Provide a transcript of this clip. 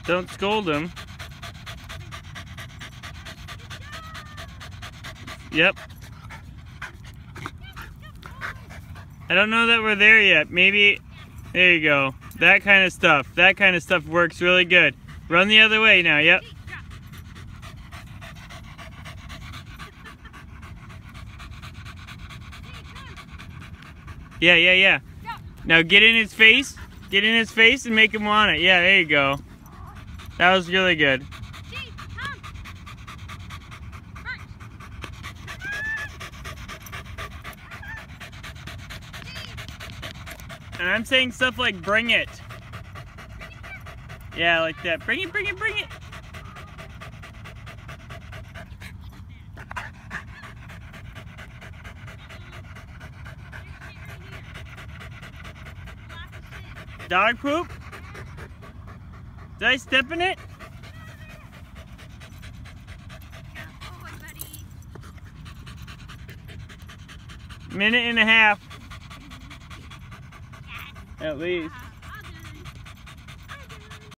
Don't scold him. Yep. I don't know that we're there yet. Maybe, there you go. That kind of stuff. That kind of stuff works really good. Run the other way now, yep. Yeah. Now get in his face. Get in his face and make him want it. Yeah, there you go. That was really good. And I'm saying stuff like bring it. Yeah, like that. Bring it. Dog poop? Did I step in it? Minute and a half. At least.